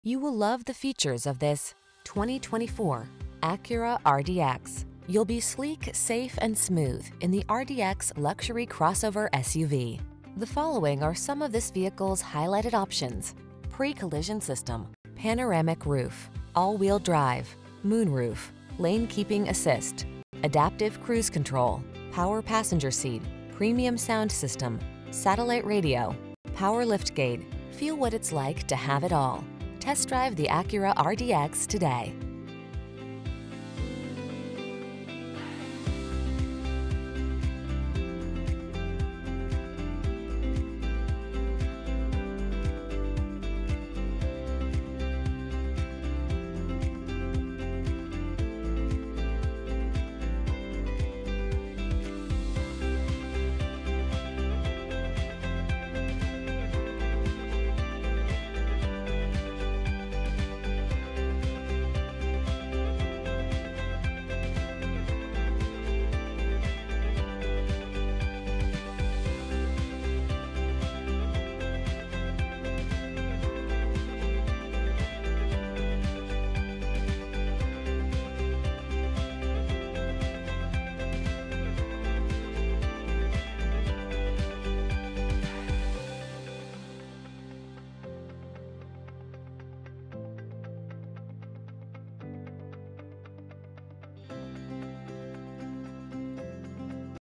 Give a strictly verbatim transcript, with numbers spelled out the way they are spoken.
You will love the features of this twenty twenty-four Acura R D X. You'll be sleek, safe, and smooth in the R D X luxury crossover S U V. The following are some of this vehicle's highlighted options: pre-collision system, panoramic roof, all-wheel drive, moonroof, lane keeping assist, adaptive cruise control, power passenger seat, premium sound system, satellite radio, power liftgate. Feel what it's like to have it all. Test drive the Acura R D X today.